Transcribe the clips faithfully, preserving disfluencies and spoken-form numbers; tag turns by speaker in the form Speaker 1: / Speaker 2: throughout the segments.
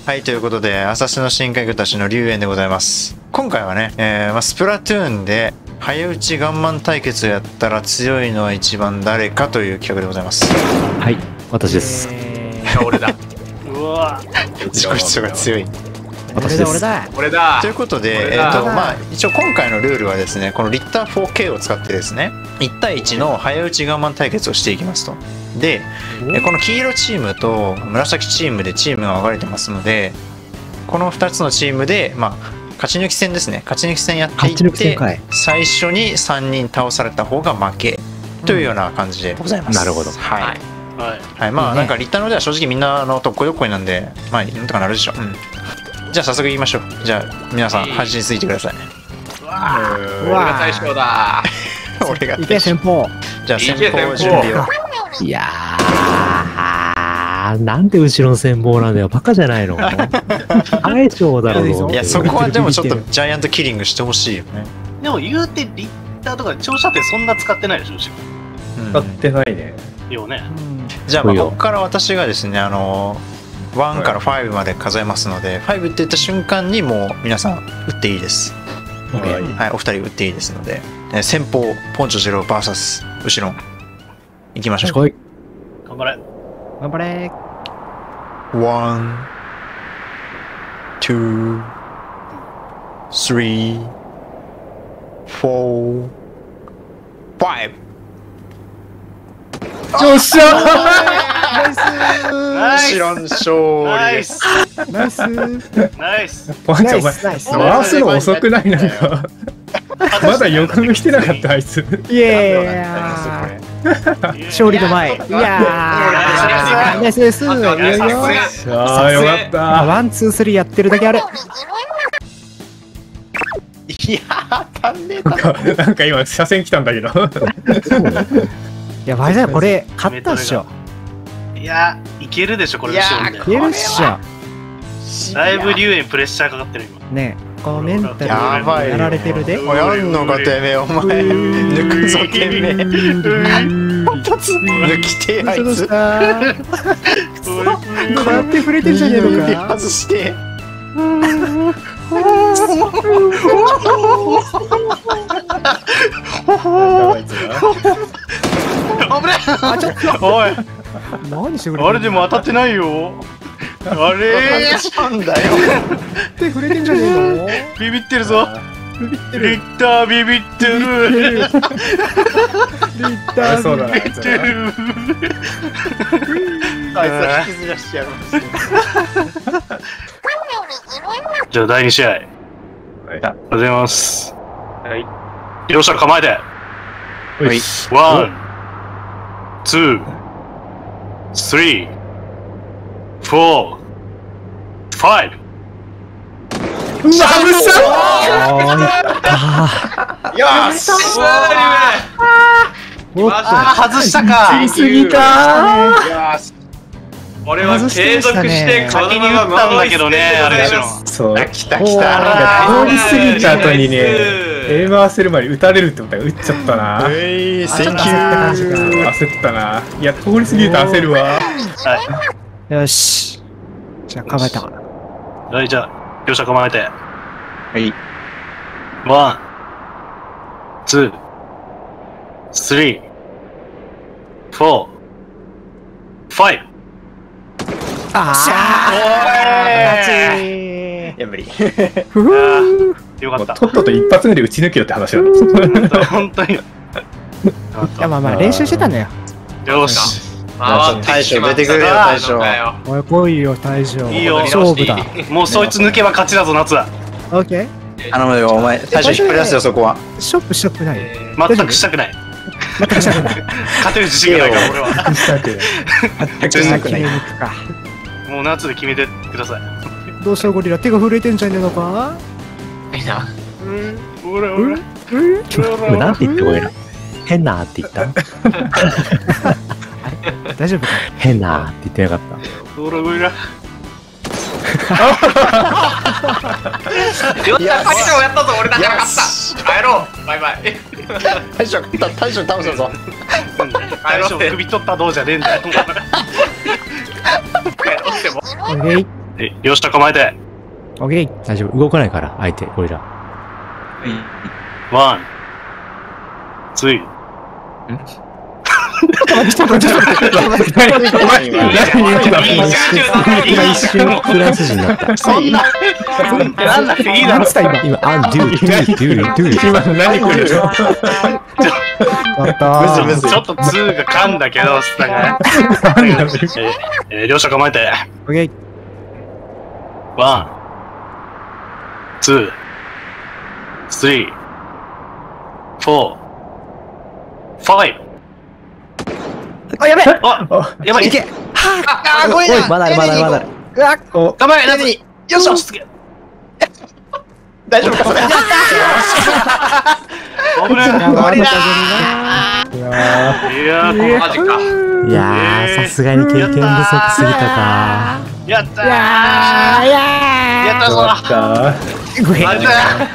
Speaker 1: はい、ということで、浅瀬の深海魚たちの龍炎でございます。今回はね、えーまあ、スプラトゥーンで早打ちガンマン対決をやったら強いのは一番誰かという企画でございます。
Speaker 2: はい、私です。
Speaker 3: えー、俺だ。うわ
Speaker 1: 自己主張が強い。
Speaker 2: 私です。
Speaker 3: 俺だ俺だ。
Speaker 1: ということで、えーとまあ、一応今回のルールはですね、このリッター フォーケー を使ってですね、いち対いちの早打ちガンマン対決をしていきますと。で、この黄色チームと紫チームでチームが分かれてますので、このふたつのチームで、まあ、勝ち抜き戦ですね、勝ち抜き戦やっていって最初にさんにん倒された方が負けというような感じでございます。
Speaker 2: なるほど。
Speaker 1: はい、はいはい、まあなんかリッターのでは正直みんなのとっこどっこいなんで、まあなんとかなるでしょう。うん、じゃあ早速言いましょう。じゃあ皆さん端についてください。
Speaker 3: うわ俺が大将だ。
Speaker 1: 俺が
Speaker 2: いけ先方。
Speaker 1: じゃあ先方準備を。
Speaker 2: いやー、なんで後ろの戦望なんだよ。バカじゃないの。大将だろう。
Speaker 1: いや、そこはでもちょっとジャイアントキリングしてほしいよね。
Speaker 3: でも言うてリッターとか長射程そんな使ってないでしょ。
Speaker 4: 使ってないね。
Speaker 3: よね。
Speaker 1: じゃあまあここから私がですね、あのいちからごまで数えますので、ごって言った瞬間にもう皆さん打っていいです。はい、お二人打っていいですので、先方ポンチョジロー ブイエス 後ろ行きましょう。
Speaker 3: 頑張れ
Speaker 2: 頑張れ。
Speaker 1: ワン、ツー、スリー、フォー、ファイブ。
Speaker 4: よっしゃ
Speaker 3: ナイス。
Speaker 1: 知らん勝利です。
Speaker 2: ナイス
Speaker 3: ナイス。
Speaker 4: ポンチョお前回すの遅くない？なんかまだ予告してなかったあいつ。
Speaker 2: イエーイ。勝利の前。いやー、ナイスです。いいよいいよ。
Speaker 4: ああよかった。
Speaker 2: ワンツースリーやってるだけある。
Speaker 1: いやー、足んねえ
Speaker 4: なんかなんか今車線来たんだけど。
Speaker 2: いや、バイザーこれ勝ったっしょ。
Speaker 3: いや、いけるでしょこれ。
Speaker 2: いけるっしょ。
Speaker 3: だいぶ龍炎プレッシャーかかってる今。ね
Speaker 2: え、このメンタルやられてるで。
Speaker 1: もうやんのかてめえ、お前抜くぞてめえ。抜きてえあいつ。
Speaker 2: こうやって触れてんじゃねえのか。
Speaker 1: 外して。
Speaker 3: あ、ちょっとおい、
Speaker 2: 何してくれ。
Speaker 3: あれでも当たってないよ。あれ
Speaker 1: なんだよ。
Speaker 2: 手触れてんじゃねえの。
Speaker 3: ビビってるぞ。
Speaker 2: ビビって
Speaker 3: る。リッタービビってる。
Speaker 2: リッター
Speaker 4: そうだな。
Speaker 3: ビビってる。
Speaker 1: あいつは引きずらしてやるんですよ。
Speaker 3: じゃあだいに試合。ありがとうございます。はい。両者構えて。はい。ワン、ツー、スリー、フォー、ファイブ。
Speaker 4: うわ、うっさ
Speaker 3: ー。よっしゃ。外したか。
Speaker 4: 言い過ぎか。
Speaker 3: 俺は継続して先に打ったんだけどね、あれでしょ。
Speaker 4: そう。
Speaker 1: 来た来た。
Speaker 4: 通り過ぎた後にね、エイ回せる前に打たれるって思ったら打っちゃったな。
Speaker 1: えい、センキュ
Speaker 4: ー。焦ったな。いや、通り過ぎると焦るわ。
Speaker 3: はい。
Speaker 2: よし。じゃあ構えた。
Speaker 3: はい、じゃあ、両者構えて。
Speaker 1: はい。
Speaker 3: ワン、ツー、スリー、フォー、ファイブ。
Speaker 2: あ
Speaker 1: あ、いや無理。
Speaker 3: よかった。
Speaker 4: とっとと一発目で打ち抜けよって話だね。
Speaker 3: 本当に。い
Speaker 2: や、まあまあ練習してたんだよ。
Speaker 3: よし。
Speaker 1: 大将出てくれよ、大将。
Speaker 2: おい、来いよ、大将。
Speaker 3: いいよ、
Speaker 2: 勝負だ。
Speaker 3: もうそいつ抜けば勝ちだぞ、夏。
Speaker 2: オッケ
Speaker 1: ー。頼むよ、お前。大将引っ張り出すよ、そこは。
Speaker 2: ショップしたくない。
Speaker 3: 全くしたくない。
Speaker 2: 全くしたくない。
Speaker 3: 勝てる自信がないから、俺は。
Speaker 4: したくない。
Speaker 1: 全くしたくない。
Speaker 3: もう夏で決めてください。
Speaker 2: どうしたゴリラ、手が震えてんじゃねえのか。
Speaker 3: いいな。うん、ほらほら。
Speaker 2: なんて言ってゴリラ。変なって言った。大丈夫か。変なって言ってなかった。
Speaker 3: ほらゴリラ。よっしゃ、大将やったぞ、俺だけが勝った。帰ろう、バイバイ。
Speaker 1: 大将、大将倒したぞ。
Speaker 3: 大将首取ったどうじゃねえんだよ。帰ろうっても。
Speaker 2: オッケー。
Speaker 3: え、両下構えて。
Speaker 2: オッケー。
Speaker 5: 大丈夫。動かないから、相手、ゴリラ。
Speaker 3: ワン、ツー。
Speaker 2: ちょっと待って、ちょっと待って。
Speaker 5: 今一瞬フランス人だった。
Speaker 3: そんな、なんなくていいだろ。
Speaker 5: 今、アン、ドゥ、ドゥ、ドゥ、ドゥ。
Speaker 4: 今の何これ。
Speaker 2: ちょっと。
Speaker 3: ちょっとツーが噛んだけど、つったね。えー、両者構えて。
Speaker 2: オッケー。
Speaker 3: ワン、ツー、スリー、フォー、ファイブ。
Speaker 2: あ、やべえ。
Speaker 3: あ、やばい。
Speaker 2: いけ。
Speaker 1: ああ、ごめんな。
Speaker 5: まだある、まだある、まだある。
Speaker 2: うわっ。
Speaker 3: 構え、ラズに。よっしゃ、落ち着け。
Speaker 1: 大丈夫かそれ。
Speaker 3: 危ない。
Speaker 1: ゴリラ。
Speaker 3: いやー、マジか。
Speaker 5: いやー、さすがに経験不足すぎたか。
Speaker 3: やったー。
Speaker 2: いやー、いやー。
Speaker 3: やったぞ。
Speaker 4: やったー。
Speaker 2: ごめん。
Speaker 3: あいつ。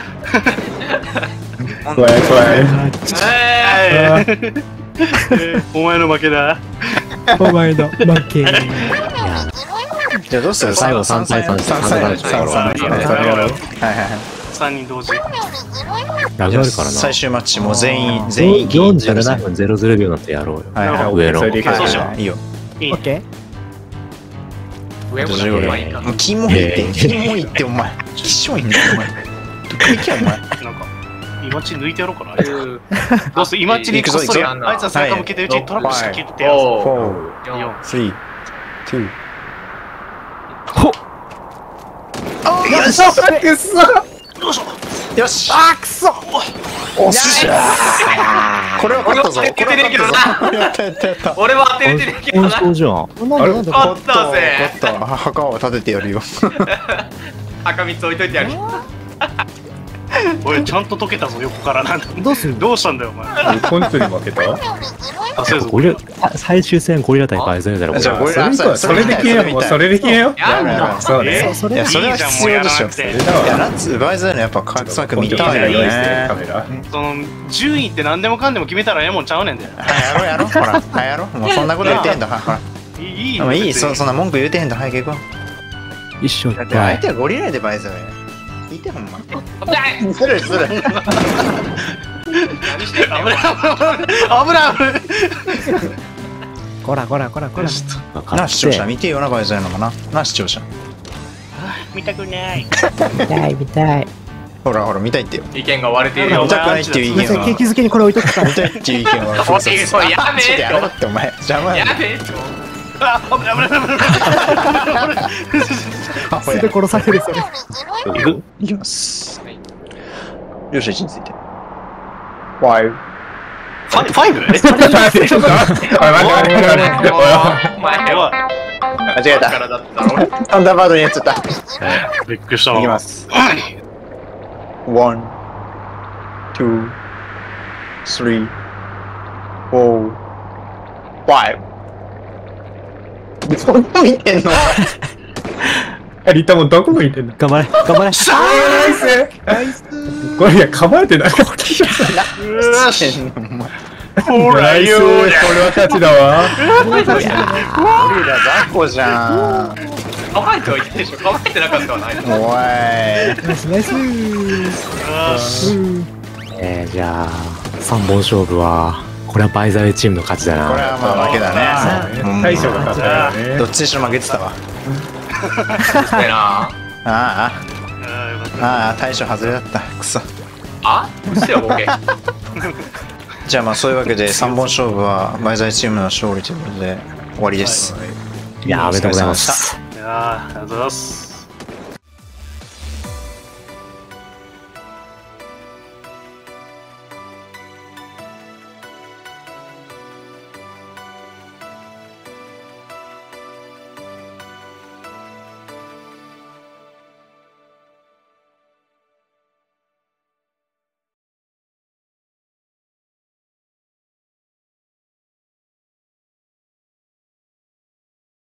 Speaker 4: 怖い怖い。
Speaker 3: えーお前の負けだ。
Speaker 2: お前の負け。
Speaker 5: いや、
Speaker 1: じゃあどうする
Speaker 5: 最後さん対さんして
Speaker 1: 三対三
Speaker 5: 三
Speaker 1: 三
Speaker 3: いいね
Speaker 1: はいはいはい。
Speaker 3: 三人同時。
Speaker 5: ラグあるからな。
Speaker 1: 最終マッチもう全員全員
Speaker 5: よんじゅうななふんゼロゼロびょうになってやろうよ。
Speaker 1: はいはい。
Speaker 5: 上の。
Speaker 4: それでいける
Speaker 3: そうしよ
Speaker 1: いいよ。
Speaker 3: いい
Speaker 2: オッ。ケ
Speaker 1: あとじゅうごびょう。もうキモいってキモいってお前。きしょいんだよお前。どこ行けお前。
Speaker 3: なんか、イマチ抜いてやろうかな。どうするイマチにこっそり、あいつは背中向けてうちにトラップして切ってやる。
Speaker 1: four,
Speaker 3: よん
Speaker 1: three, two。
Speaker 2: ほっ。
Speaker 1: よし
Speaker 4: くっそ。
Speaker 1: よし。
Speaker 2: あー、くそ。
Speaker 1: おっしゃ。これは勝ったぞ。
Speaker 6: 俺は当てれてねえけどな
Speaker 1: やったやったやった。
Speaker 6: 俺は当てれてねえけど
Speaker 5: 温
Speaker 6: な。
Speaker 5: 床じゃん。
Speaker 2: 何なんだ
Speaker 6: 勝ったぜ。
Speaker 1: 勝った。墓を立ててやるよ。
Speaker 6: 赤三つ置いといてやる。
Speaker 3: おい、ちゃんと溶けたぞ、横から。なんだ
Speaker 2: どうする
Speaker 3: どうしたんだよ、お前。
Speaker 4: コントに負けた。
Speaker 3: あ、そうぞ。
Speaker 5: ゴリラ、最終戦ゴリラ対バイソンだろ、こ
Speaker 1: じゃあゴリ
Speaker 5: れ。
Speaker 1: ラ
Speaker 4: それそれで消えよう。もうそれで消えよう。
Speaker 6: やんの。
Speaker 4: そうね。
Speaker 3: え
Speaker 2: それ
Speaker 1: いやそれは必要でしょ。
Speaker 3: いいじゃんもうやらなくて
Speaker 1: いやラッツバイザーのやっぱ活躍見たいよ
Speaker 4: カメラ用意して
Speaker 1: ね
Speaker 4: カ。メラ。
Speaker 3: その、順位って何でもかんでも決めたらええもんちゃうねんで。
Speaker 1: はいやろうやろうほらはいやろうもうそんなこと言ってへんだほら。
Speaker 3: いい、いい
Speaker 1: もういい
Speaker 3: 別に
Speaker 1: そそんな文句言うてへんだはい行こう。
Speaker 5: 一緒
Speaker 1: だって
Speaker 5: かい。
Speaker 1: 相手はゴリラでバイザーや。聞いてほんま。ずるいずるい。
Speaker 6: 何してんの。
Speaker 3: 危ない危ない危ない。
Speaker 2: こらこらこらこら。
Speaker 1: な視聴者見てよなバイザーのもな。な視聴者。
Speaker 3: 見たくない。
Speaker 2: 見たい見たい。
Speaker 1: ほらほら見たいってよ。
Speaker 6: 意見が割れているよ
Speaker 1: 見。たくないっていう意
Speaker 2: すいません、
Speaker 1: 見は。
Speaker 2: 景気づけにこれ置いとくから。
Speaker 1: 見たいっていう意見は。
Speaker 6: おいそうやめえ
Speaker 1: やめろってお前邪魔や
Speaker 6: やべえ。
Speaker 3: あ、危ない危ない危ない危ない。
Speaker 2: それで殺されるそれ。
Speaker 3: いく
Speaker 1: いきます。両者位置について。
Speaker 4: ファイブ。
Speaker 3: ファイファイブ？え
Speaker 4: ちょっと待ってちょっと待って待って待って
Speaker 6: お前は
Speaker 1: 間違えた。
Speaker 6: からだったろ。
Speaker 1: サンダーバードにやっちゃった。
Speaker 3: びっくりしたわ。
Speaker 1: いきます。one, two, three, four, five。どこ見てんの？
Speaker 4: リタもどこ向いてんの。
Speaker 5: 頑張れ、頑張れ。
Speaker 4: ナイス。ナイス。これいや構えてない。
Speaker 3: よし。ほら
Speaker 4: ナイス。
Speaker 3: よ
Speaker 4: これは勝ちだわ。
Speaker 1: ゴリラ雑魚じゃん。
Speaker 6: 構えてはいてでしょ。構えてなかったはない。
Speaker 1: おい。
Speaker 2: ナイスナイス。
Speaker 5: えー、じゃあ、三本勝負は、これはバイザーチームの勝ちだな。
Speaker 1: これはまあ負けだね。
Speaker 4: 大将が勝ったよね。
Speaker 1: どっちにしろ負けてたわ。
Speaker 6: そうやな。
Speaker 1: ああ
Speaker 3: あーよかった
Speaker 1: ああ大将外れだった。くそ。
Speaker 6: あ？うせよボケ。
Speaker 1: じゃあまあそういうわけでさんぼん勝負はバイザーチームの勝利ということで終わりです。
Speaker 5: いやー、おめでとうございます。
Speaker 3: いやーありがとうございます。